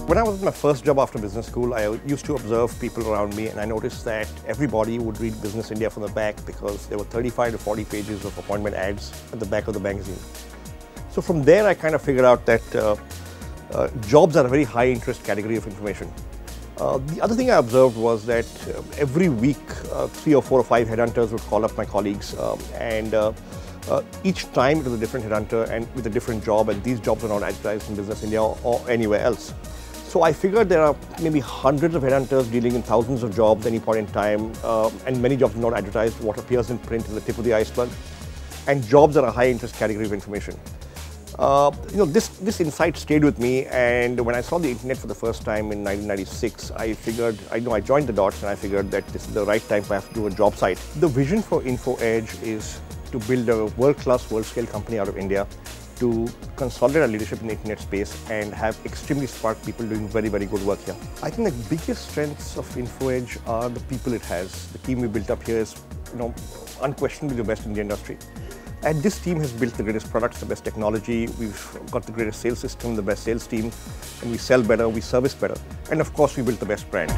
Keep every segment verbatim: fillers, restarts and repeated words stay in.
When I was in my first job after business school, I used to observe people around me, and I noticed that everybody would read Business India from the back because there were thirty-five to forty pages of appointment ads at the back of the magazine. So from there, I kind of figured out that uh, uh, jobs are a very high interest category of information. Uh, the other thing I observed was that uh, every week, uh, three or four or five headhunters would call up my colleagues, um, and uh, uh, each time it was a different headhunter and with a different job, and these jobs are not advertised in Business India or, or anywhere else. So I figured there are maybe hundreds of headhunters dealing in thousands of jobs at any point in time, uh, and many jobs are not advertised. What appears in print is the tip of the iceberg, and jobs are a high interest category of information. Uh, you know, this, this insight stayed with me, and when I saw the internet for the first time in nineteen ninety-six, I figured, I know I joined the dots and I figured that this is the right time for I have to do a job site. The vision for InfoEdge is to build a world-class, world-scale company out of India, to consolidate our leadership in the internet space and have extremely smart people doing very, very good work here. I think the biggest strengths of InfoEdge are the people it has. The team we built up here is, you know, unquestionably the best in the industry. And this team has built the greatest products, the best technology. We've got the greatest sales system, the best sales team, and we sell better, we service better. And of course, we built the best brand.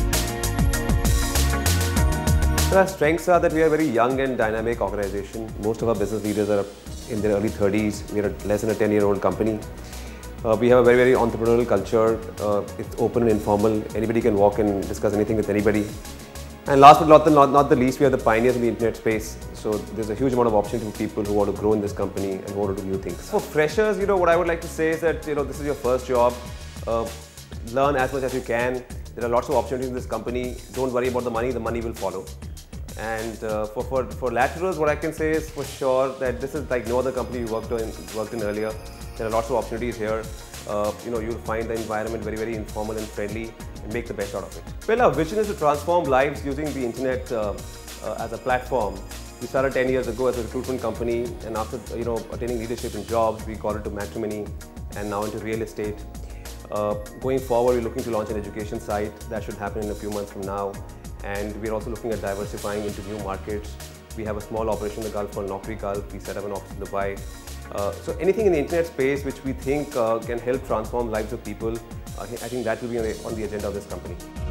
So our strengths are that we are a very young and dynamic organization. Most of our business leaders are in their early thirties. We are less than a ten-year-old company. Uh, we have a very, very entrepreneurial culture. Uh, it's open and informal. Anybody can walk and discuss anything with anybody. And last but not the, not, not the least, we are the pioneers in the internet space. So there's a huge amount of opportunity for people who want to grow in this company and who want to do new things. For freshers, you know, what I would like to say is that, you know, this is your first job. Uh, learn as much as you can. There are lots of opportunities in this company. Don't worry about the money. The money will follow. And uh, for, for, for laterals, what I can say is for sure that this is like no other company you worked in, worked in earlier. There are lots of opportunities here. Uh, you know, you'll find the environment very, very informal and friendly, and make the best out of it. Well, our vision is to transform lives using the internet uh, uh, as a platform. We started ten years ago as a recruitment company, and after, you know, attaining leadership in jobs, we got into matrimony and now into real estate. Uh, going forward, we're looking to launch an education site. That should happen in a few months from now. And we're also looking at diversifying into new markets. We have a small operation in the Gulf called Naukri Gulf. We set up an office in Dubai. Uh, so anything in the internet space which we think uh, can help transform lives of people, uh, I think that will be on the, on the agenda of this company.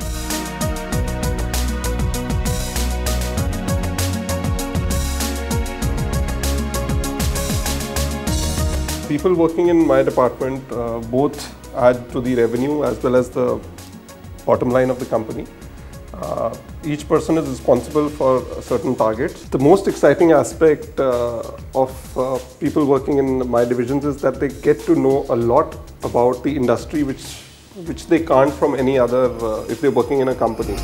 People working in my department uh, both add to the revenue as well as the bottom line of the company. Uh, each person is responsible for certain targets. The most exciting aspect uh, of uh, people working in my divisions is that they get to know a lot about the industry which, which they can't from any other uh, if they're working in a company.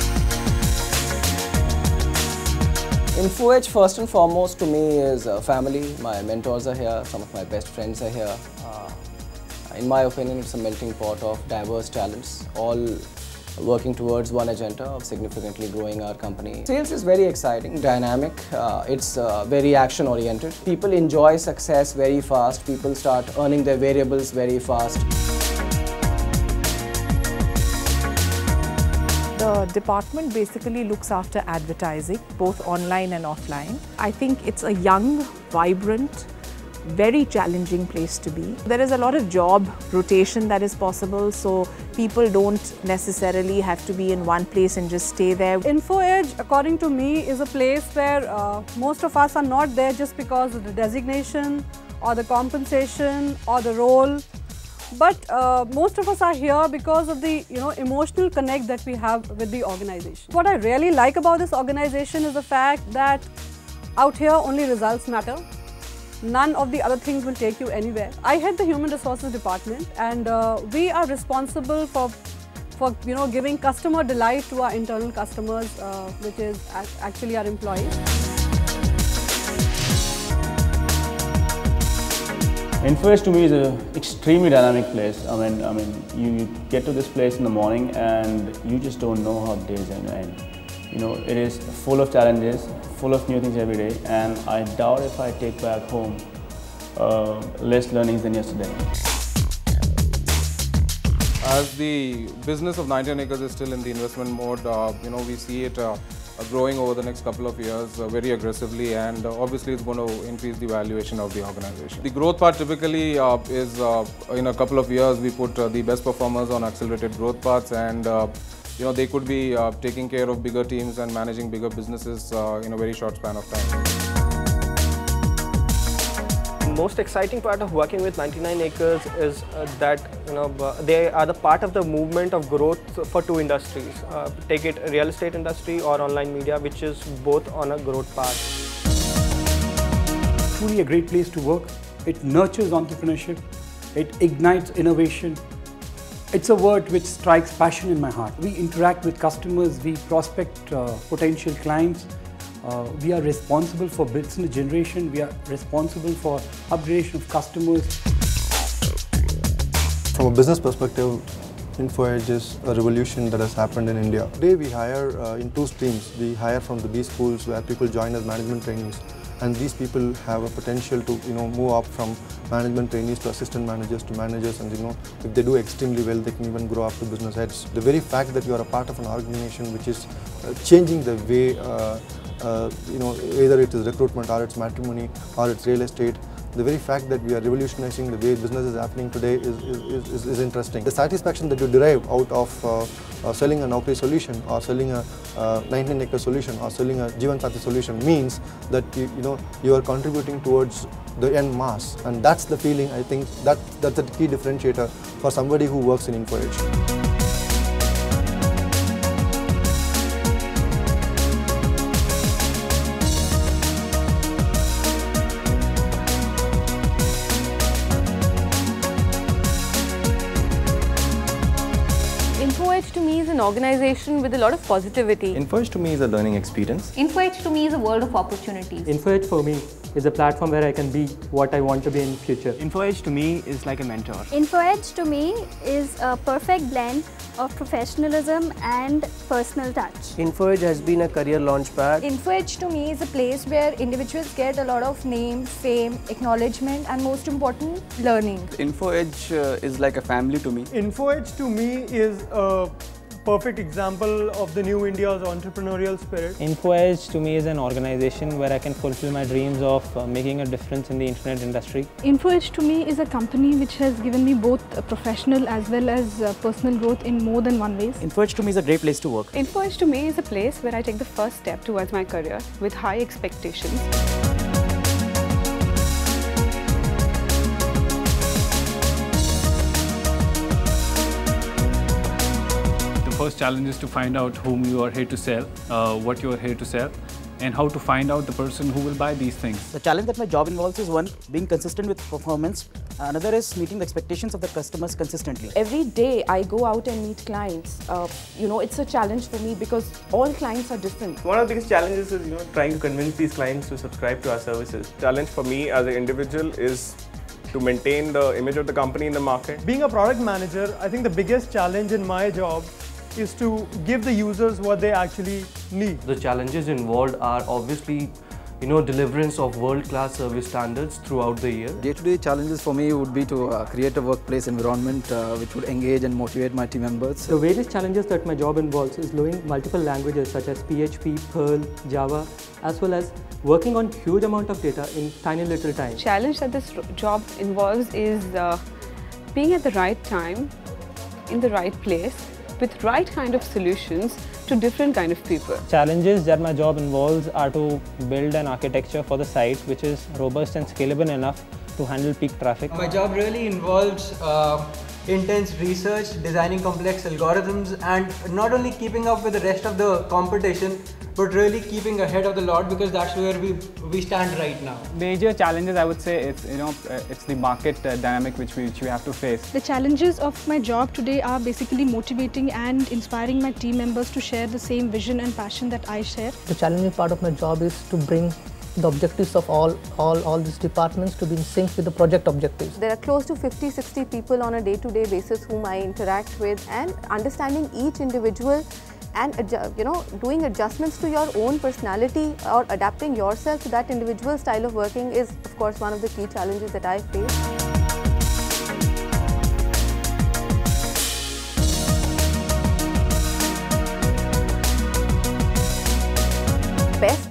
InfoEdge first and foremost to me is uh, family. My mentors are here, some of my best friends are here. Uh, in my opinion, it's a melting pot of diverse talents, all working towards one agenda of significantly growing our company. Sales is very exciting, dynamic, uh, it's uh, very action oriented. People enjoy success very fast, people start earning their variables very fast. The department basically looks after advertising, both online and offline. I think it's a young, vibrant, very challenging place to be. There is a lot of job rotation that is possible, so people don't necessarily have to be in one place and just stay there. InfoEdge, according to me, is a place where uh, most of us are not there just because of the designation or the compensation or the role, but uh, most of us are here because of the, you know, emotional connect that we have with the organization. What I really like about this organization is the fact that out here only results matter. None of the other things will take you anywhere. I head the Human Resources Department, and uh, we are responsible for, for you know, giving customer delight to our internal customers, uh, which is actually our employees. InfoEdge to me is an extremely dynamic place. I mean, I mean, you get to this place in the morning and you just don't know how the day is going to end. You know, it is full of challenges, full of new things every day, and I doubt if I take back home uh, less learnings than yesterday. As the business of nineteen acres is still in the investment mode, uh, you know, we see it uh, uh, growing over the next couple of years uh, very aggressively, and uh, obviously it's going to increase the valuation of the organization. The growth part typically uh, is uh, in a couple of years we put uh, the best performers on accelerated growth paths, and uh, you know, they could be uh, taking care of bigger teams and managing bigger businesses uh, in a very short span of time. The most exciting part of working with ninety-nine acres is uh, that you know they are the part of the movement of growth for two industries. Uh, take it real estate industry or online media, which is both on a growth path. Truly a great place to work. It nurtures entrepreneurship. It ignites innovation. It's a word which strikes passion in my heart. We interact with customers. We prospect uh, potential clients. Uh, we are responsible for business generation. We are responsible for upgradation of customers. From a business perspective, InfoEdge is a revolution that has happened in India. Today we hire uh, in two streams. We hire from the B schools where people join as management trainees, and these people have a potential to you know move up from management trainees to assistant managers to managers, and you know if they do extremely well, they can even grow up to business heads. The very fact that you are a part of an organization which is uh, changing the way uh, Uh, you know, either it is recruitment or it's matrimony or it's real estate, the very fact that we are revolutionizing the way business is happening today is, is, is, is interesting. The satisfaction that you derive out of uh, uh, selling a Naukri solution or selling a uh, ninety-nine acre solution or selling a Jeevan Sathi solution means that you, you know you are contributing towards the end mass, and that's the feeling. I think that that's a key differentiator for somebody who works in InfoEdge. InfoEdge to me is an organization with a lot of positivity. InfoEdge to me is a learning experience. InfoEdge to me is a world of opportunities. InfoEdge for me is a platform where I can be what I want to be in future. InfoEdge to me is like a mentor. InfoEdge to me is a perfect blend of professionalism and personal touch. InfoEdge has been a career launchpad. InfoEdge to me is a place where individuals get a lot of name, fame, acknowledgement, and most important, learning. InfoEdge uh, is like a family to me. InfoEdge to me is a perfect example of the new India's entrepreneurial spirit. InfoEdge to me is an organization where I can fulfill my dreams of uh, making a difference in the internet industry. InfoEdge to me is a company which has given me both uh, professional as well as uh, personal growth in more than one ways. InfoEdge to me is a great place to work. InfoEdge to me is a place where I take the first step towards my career with high expectations. First challenge is to find out whom you are here to sell, uh, what you are here to sell, and how to find out the person who will buy these things. The challenge that my job involves is one, being consistent with performance. Another is meeting the expectations of the customers consistently. Every day I go out and meet clients. Uh, you know, it's a challenge for me because all clients are different. One of the biggest challenges is you know trying to convince these clients to subscribe to our services. Challenge for me as an individual is to maintain the image of the company in the market. Being a product manager, I think the biggest challenge in my job is to give the users what they actually need. The challenges involved are obviously, you know, deliverance of world-class service standards throughout the year. Day-to-day challenges for me would be to uh, create a workplace environment uh, which would engage and motivate my team members. The various challenges that my job involves is learning multiple languages such as P H P, Perl, Java, as well as working on huge amount of data in tiny little time. Challenge that this job involves is uh, being at the right time, in the right place, with right kind of solutions to different kind of people. Challenges that my job involves are to build an architecture for the site which is robust and scalable enough to handle peak traffic. My job really involves uh, intense research, designing complex algorithms, and not only keeping up with the rest of the competition, but really keeping ahead of the lot, because that's where we we stand right now. Major challenges, I would say, it's you know it's the market uh, dynamic which we which we have to face. The challenges of my job today are basically motivating and inspiring my team members to share the same vision and passion that I share. The challenging part of my job is to bring the objectives of all, all, all these departments to be in sync with the project objectives. There are close to fifty, sixty people on a day-to-day basis whom I interact with, and understanding each individual and you know doing adjustments to your own personality or adapting yourself to that individual style of working is of course one of the key challenges that I face.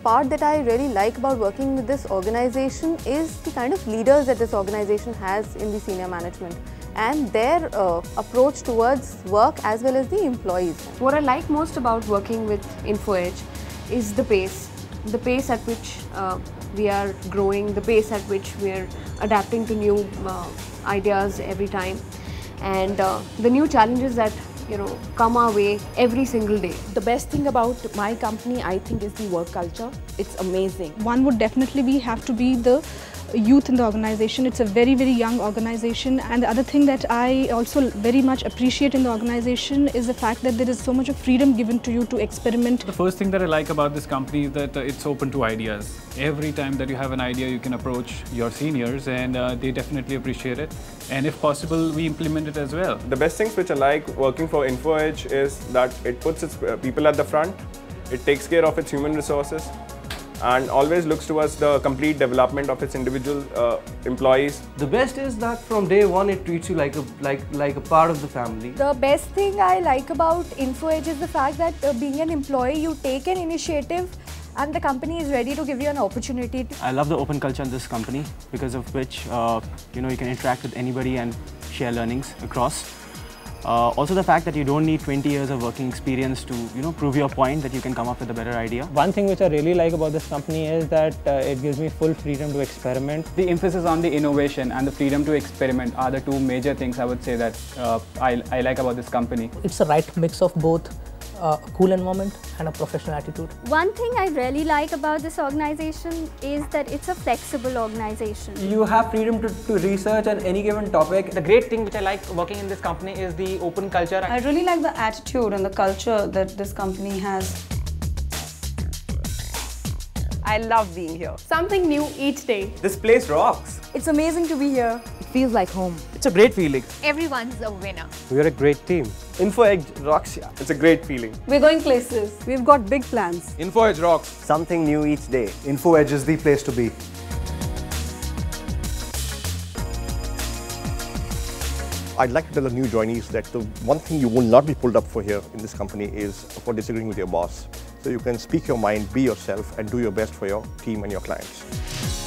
part that I really like about working with this organization is the kind of leaders that this organization has in the senior management and their uh, approach towards work as well as the employees. What I like most about working with InfoEdge is the pace, the pace at which uh, we are growing, the pace at which we are adapting to new uh, ideas every time, and uh, the new challenges that you know come our way every single day. The best thing about my company, I think, is the work culture. It's amazing. One would definitely be have to be the youth in the organization. It's a very very young organization, and the other thing that I also very much appreciate in the organization is the fact that there is so much of freedom given to you to experiment. The first thing that I like about this company is that uh, it's open to ideas. Every time that you have an idea, you can approach your seniors, and uh, they definitely appreciate it, and if possible we implement it as well. The best things which I like working for InfoEdge is that it puts its uh, people at the front, it takes care of its human resources, and always looks towards the complete development of its individual uh, employees. The best is that from day one it treats you like a like like a part of the family. The best thing I like about InfoEdge is the fact that uh, being an employee, you take an initiative and the company is ready to give you an opportunity. I love the open culture in this company, because of which uh, you know you can interact with anybody and share learnings across. Uh, also the fact that you don't need twenty years of working experience to you know prove your point that you can come up with a better idea. One thing which I really like about this company is that uh, it gives me full freedom to experiment. The emphasis on the innovation and the freedom to experiment are the two major things I would say that uh, I, I like about this company. It's a right mix of both a cool environment and a professional attitude. One thing I really like about this organization is that it's a flexible organization. You have freedom to, to research on any given topic. The great thing which I like working in this company is the open culture. I really like the attitude and the culture that this company has. I love being here. Something new each day. This place rocks. It's amazing to be here. It feels like home. It's a great feeling. Everyone's a winner. We're a great team. InfoEdge rocks ya. It's a great feeling. We're going places. We've got big plans. InfoEdge rocks. Something new each day. InfoEdge is the place to be. I'd like to tell the new joinees that the one thing you will not be pulled up for here in this company is for disagreeing with your boss. So you can speak your mind, be yourself, and do your best for your team and your clients.